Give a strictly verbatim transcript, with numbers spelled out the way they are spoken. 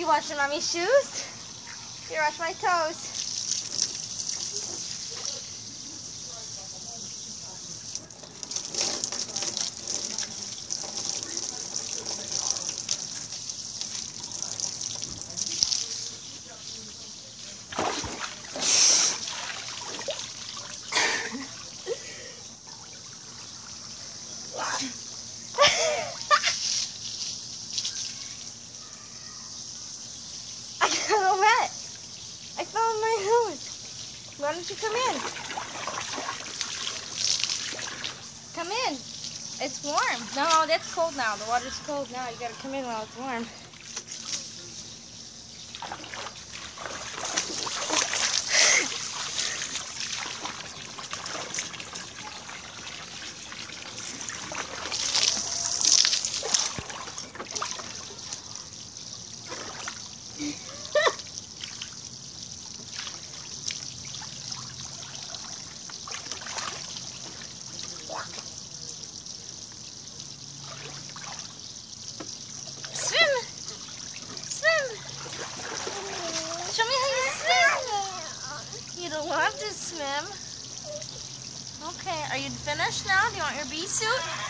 washing mommy's shoes? Here, wash my toes. I got all wet. I fell in my hose. Why don't you come in? Come in. It's warm. No, that's cold now. The water's cold now. You gotta come in while it's warm. Swim! Swim! Show me how you swim! You don't want to swim. Okay, are you finished now? Do you want your bee suit?